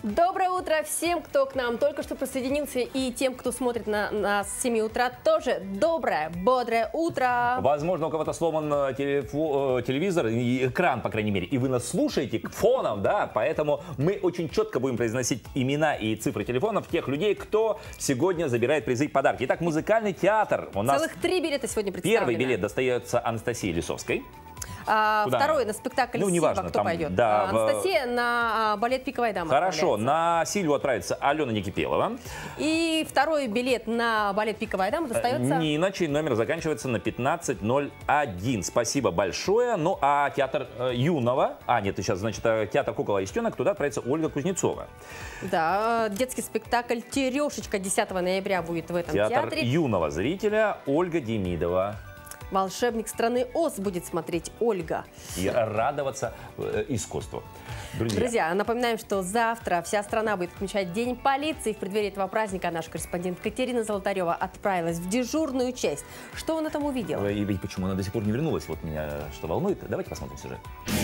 Доброе утро всем, кто к нам только что присоединился, и тем, кто смотрит на нас с 7 утра, тоже доброе, бодрое утро. Возможно, у кого-то сломан телевизор, экран, по крайней мере, и вы нас слушаете фоном, да, поэтому мы очень четко будем произносить имена и цифры телефонов тех людей, кто сегодня забирает призы и подарки. Итак, музыкальный театр. У нас целых 3 билета сегодня представлено. Первый билет достается Анастасии Лисовской. Второй на спектакль Ну, «Сива», неважно, кто там, пойдет? да, Анастасия на балет «Пиковая дама». Хорошо, на Сильву отправится Алена Никипелова. И второй билет на балет «Пиковая дама» достается Нина, чей номер заканчивается на 1501. Спасибо большое. Ну, а театр юного, сейчас, значит, театр «Кукол и Стенок», туда отправится Ольга Кузнецова. Да, детский спектакль «Терешечка» 10 ноября будет в этом Театр театре. юного зрителя Ольга Демидова. «Волшебник страны Оз» будет смотреть Ольга. И радоваться искусству. Друзья, напоминаем, что завтра вся страна будет отмечать День полиции. В преддверии этого праздника наш корреспондент Катерина Золотарева отправилась в дежурную часть. Что она там увидела? И почему она до сих пор не вернулась? Вот меня что волнует. Давайте посмотрим сюжет.